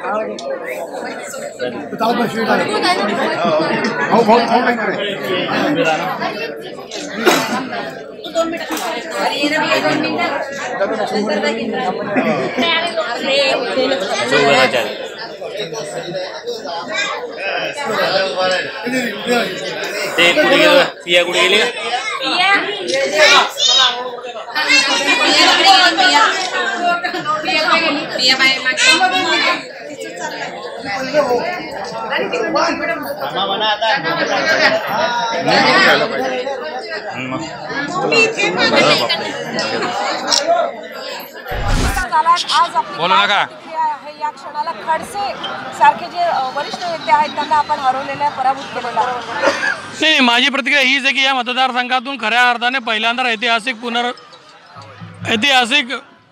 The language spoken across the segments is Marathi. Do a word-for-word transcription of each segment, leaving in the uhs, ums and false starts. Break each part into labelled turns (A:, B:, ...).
A: ते कुठे गेलं पिया कुठे गेली बोला ना का
B: या क्षणाला खडसे सारखे जे वरिष्ठ नेते आहेत त्यांना आपण हरवलेल्या पराभूत केलेला
C: नाही। माझी प्रतिक्रिया हीच आहे की या मतदारसंघातून खऱ्या अर्थाने पहिल्यांदा ऐतिहासिक पुनर ऐतिहासिक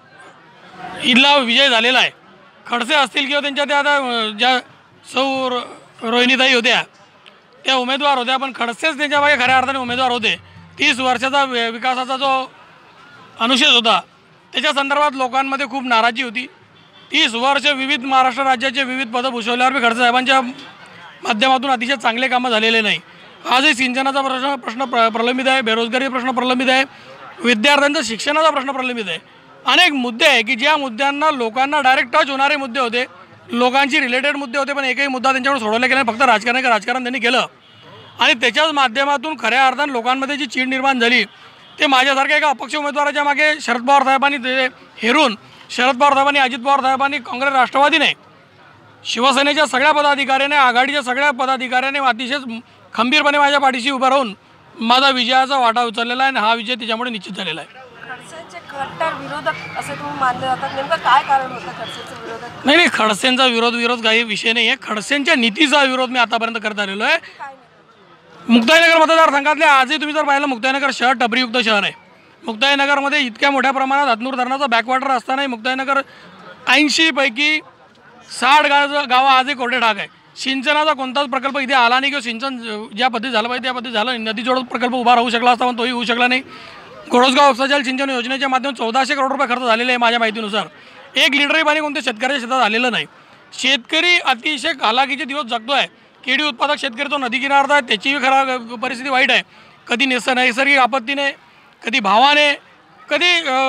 C: इथला विजय झालेला आहे। खडसे असतील किंवा त्यांच्या त्या आता ज्या सौ रोहिणीताई होत्या त्या उमेदवार होत्या, पण खडसेच त्यांच्या मागे खऱ्या अर्थाने उमेदवार होते। तीस वर्षाचा विकासाचा जो अनुशेष होता त्याच्या संदर्भात लोकांमध्ये खूप नाराजी होती। तीस वर्ष विविध महाराष्ट्र राज्याचे विविध पदं भूषवल्यावर खडसे साहेबांच्या माध्यमातून अतिशय चांगले कामं झालेले नाही। आजही सिंचनाचा प्रश्न प्रश्न प्र प्रलंबित आहे, बेरोजगारी प्रश्न प्रलंबित आहे, विद्यार्थ्यांचा शिक्षणाचा प्रश्न प्रलंबित आहे। अनेक मुद्दे आहे की ज्या मुद्द्यांना लोकांना डायरेक्ट टच होणारे मुद्दे होते, लोकांची रिलेटेड मुद्दे होते, पण एकही मुद्दा त्यांच्याकडून सोडवला गेला नाही। फक्त राजकारण राजकारण त्यांनी केलं आणि त्याच्याच माध्यमातून खऱ्या अर्थानं लोकांमध्ये जी चीड निर्माण झाली ते माझ्यासारख्या एका अपक्ष उमेदवाराच्या मागे शरद पवार साहेबांनी ते हेरून शरद पवार साहेबांनी, अजित पवार साहेबांनी, काँग्रेस राष्ट्रवादीने, शिवसेनेच्या सगळ्या पदाधिकाऱ्याने, आघाडीच्या सगळ्या पदाधिकाऱ्याने अतिशय खंबीरपणे माझ्या पाठीशी उभं राहून माझा विजयाचा वाटा उचललेला आहे आणि हा विजय त्याच्यामुळे निश्चित झालेला आहे।
B: खडसेंचे कट्टर विरोधक असे तुम्ही मानले जातात, नेमकं काय कारण होतं खडसेंच्या विरोधात?
C: नाही नाही, खडसेंचा विरोध विरोध काही विषय नाही आहे। खडसेंच्या नीतीचा विरोध मी आतापर्यंत करत आलेलो आहे। मुक्ताईनगर मतदारसंघातले आजही तुम्ही जर पाहिलं, मुक्ताईनगर शहर टपरीयुक्त शहर आहे। मुक्ताईनगरमध्ये इतक्या मोठ्या प्रमाणात हतनूर धरणाचा बॅकवॉटर असतानाही मुक्ताईनगर ऐंशी पैकी साठ गाव गावं आजही कोरडे ठाक आहे। सिंचनाचा कोणताच प्रकल्प इथे आला नाही किंवा सिंचन ज्या पद्धती झालं पाहिजे त्या पद्धती झालं। नदी जोड प्रकल्प उभा राहू शकला असता पण तोही होऊ शकला नाही। घोडसगाव उपसा सिंचन योजनेच्या माध्यमातून चौदाशे करोड रुपये खर्च झालेले आहे माझ्या माहितीनुसार। एक लिटरही पाणी कोणत्या शेतकऱ्याच्या शेतात आलेलं नाही। शेतकरी अतिशय हालाकीचे दिवस जगतो आहे। केळी उत्पादक शेतकरी तो नदी किनारचा आहे, त्याचीही खराब परिस्थिती वाईट आहे। कधी निस नैसर्गिक आपत्तीने, कधी भावाने, कधी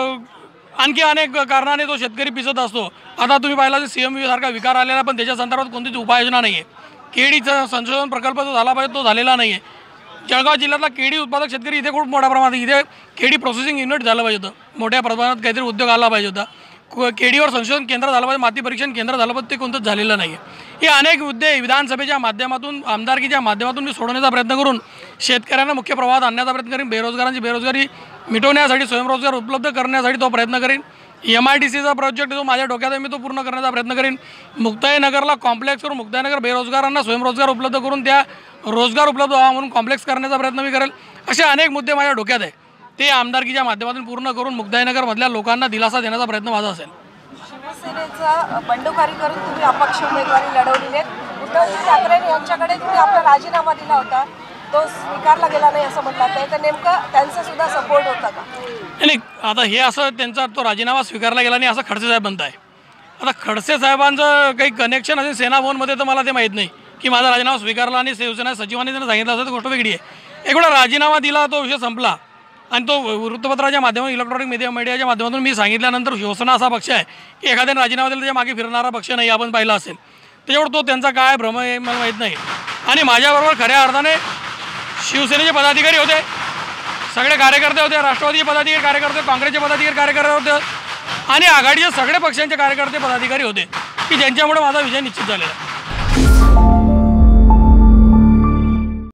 C: आणखी अनेक कारणाने तो शेतकरी पिसत असतो। आता तुम्ही पाहिला तर सी एम व्ही सारखा विकार आलेला, पण त्याच्या संदर्भात कोणतीच उपाययोजना नाही आहे। केळीचा संशोधन प्रकल्प जो झाला पाहिजे तो झालेला नाही आहे। जळगाव जिल्ह्यातला केळी उत्पादक शेतकरी इथे खूप मोठ्या प्रमाणात, इथे केळी प्रोसेसिंग युनिट झालं पाहिजे होतं, मोठ्या प्रमाणात काहीतरी उद्योग आला पाहिजे होता, केळीवर संशोधन केंद्र झालं पाहिजे, माती परीक्षण केंद्र झालं पाहिजे, ते कोणतंच झालेलं नाही आहे। हे अनेक मुद्दे विधानसभेच्या माध्यमातून, आमदारकीच्या माध्यमातून मी सोडवण्याचा प्रयत्न करून शेतकऱ्यांना मुख्य प्रवाहात आणण्याचा प्रयत्न करीन। बेरोजगारांची बेरोजगारी मिटवण्यासाठी, स्वयंरोजगार उपलब्ध करण्यासाठी तो प्रयत्न करीन। एम आय डी सीचा प्रोजेक्ट जो माझ्या डोक्यात आहे मी तो पूर्ण करण्याचा प्रयत्न करीन। मुक्ताईनगरला कॉम्प्लेक्स करून मुक्ताईनगर बेरोजगारांना स्वयंरोजगार उपलब्ध करून त्या रोजगार उपलब्ध व्हावा म्हणून कॉम्प्लेक्स करण्याचा प्रयत्न मी करेल। असे अनेक मुद्दे माझ्या डोक्यात आहे, ते आमदारकीच्या माध्यमातून पूर्ण करून मुक्ताईनगरमधल्या लोकांना दिलासा देण्याचा प्रयत्न माझा असेल।
B: शिवसेनेचा बंडखोरी करून तुम्ही अपक्ष उमेदवारी लढवलेली आहे। उद्धवजी ठाकरे यांच्याकडे तुम्ही आपला राजीनामा दिला होता, तो स्वीकारला गेला नाही असं म्हणतात, तर नेमकं त्यांचा सुद्धा सपोर्ट होता का?
C: नाही, आता हे असं त्यांचा तो राजीनामा स्वीकारला गेला नाही असं खडसे साहेब म्हणत आहे। आता खडसे साहेबांचं काही कनेक्शन असेल सेना भवनमध्ये तर मला ते माहीत नाही की माझा राजीनामा स्वीकारला आणि शिवसेना सचिवांनी त्यांना सांगितलं असं, तर गोष्ट वेगळी आहे। एक वेळा राजीनामा दिला, तो विषय संपला आणि तो वृत्तपत्राच्या माध्यमातून, इलेक्ट्रॉनिक मीडिया मीडियाच्या माध्यमातून मी सांगितल्यानंतर शिवसेना असा पक्ष आहे की एखाद्याने राजीनामा दिला त्याच्या मागे फिरणारा पक्ष नाही, आपण पाहिलं असेल। त्याच्यावर तो त्यांचा काय भ्रम आहे मला माहीत नाही। आणि माझ्याबरोबर खऱ्या अर्थाने शिवसेनेचे पदाधिकारी होते, सगळे कार्यकर्ते होते, राष्ट्रवादीचे पदाधिकारी कार्यकर्ते, काँग्रेसचे पदाधिकारी कार्यकर्ते होते आणि आघाडीचे सगळे पक्षांचे कार्यकर्ते पदाधिकारी होते की ज्यांच्यामुळे माझा विजय निश्चित झालेला आहे।